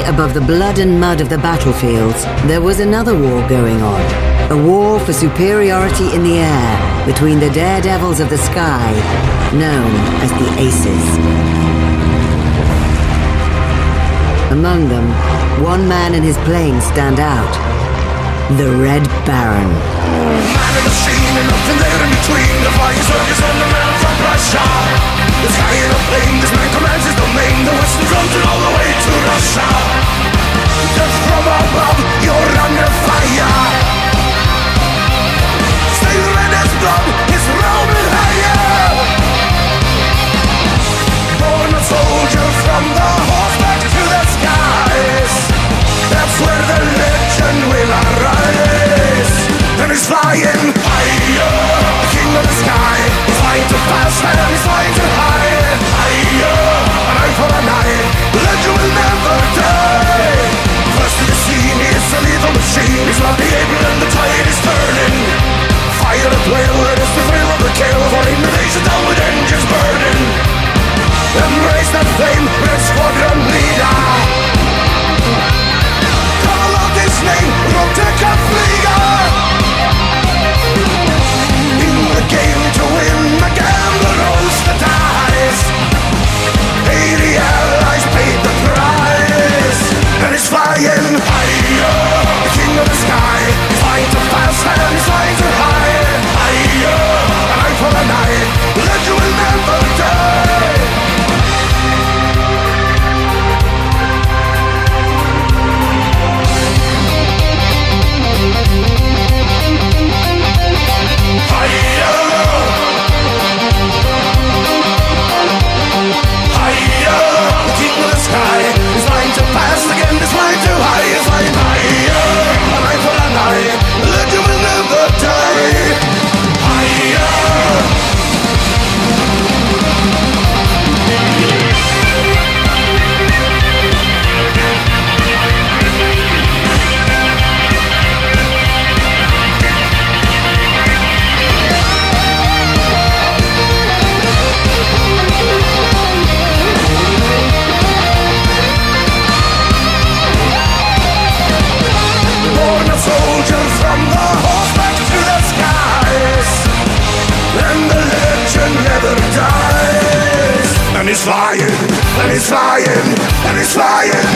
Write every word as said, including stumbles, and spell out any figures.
above the blood and mud of the battlefields, there was another war going on. A war for superiority in the air between the daredevils of the sky, known as the Aces. Among them, one man and his plane stand out. The Red Baron. Man in the scene and nothing there in between. The flying circus on the man from Russia. The sky in a plane, this man commands his domain. The western frontier all the way to Russia. Just from above, you're under fire. Stay red as blood, it's roaming higher. Born a soldier from the horseback to the skies. That's where the legend will arise. And he's flying higher, the king of the sky. He's flying too fast and he's flying too high. Higher, an eye for an eye. The legend will never die. First to the scene, he's a lethal machine. He's not the able and the tide is turning. Fire at will, it is the thrill of the kill. For in the nation down with engines burning. Embrace that flame, red squadron leader. Call out his name, Roteka Flieger. In the game to win, the gambler rolls the dice. eighty allies paid the price. And he's flying higher, the king of the sky. He's flying too fast and he's flying too high. Higher, an eye for an eye. The legend will never die. And he's flying, and he's flying, and he's flying.